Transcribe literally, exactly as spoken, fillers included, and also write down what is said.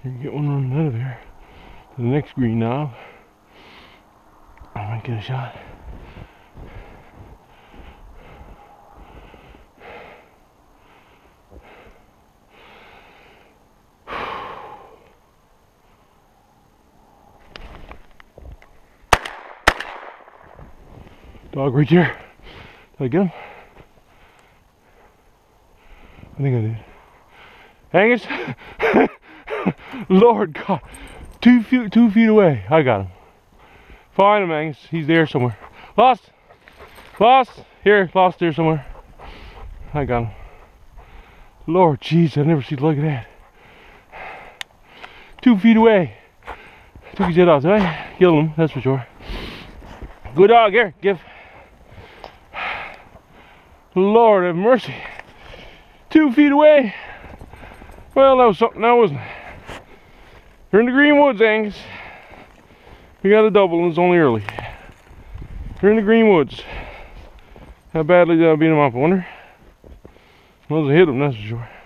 You can get one running out of there. The next green knob. I might get a shot. Dog right there. Did I get him? I think I did. Angus! Lord God. Two feet, two feet away. I got him. Find him, Angus. He's there somewhere. Lost! Lost! Here, lost there somewhere. I got him. Lord jeez, I've never seen look at that. Two feet away. Took his head off. Did I kill him? That's for sure. Good dog. Here, give. Lord have mercy. Two feet away. Well, that was something, that wasn't it? We're in the green woods, Angus. We got a double and it's only early. We're in the green woods. How badly did I beat him up, I wonder? Well, I hit him, that's for sure.